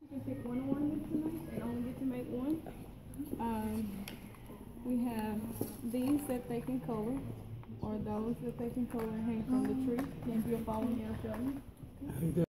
You can pick one ornament tonight. They only get to make one. We have these that they can color, or those that they can color and hang from the tree. If you'll follow me, I'll show you.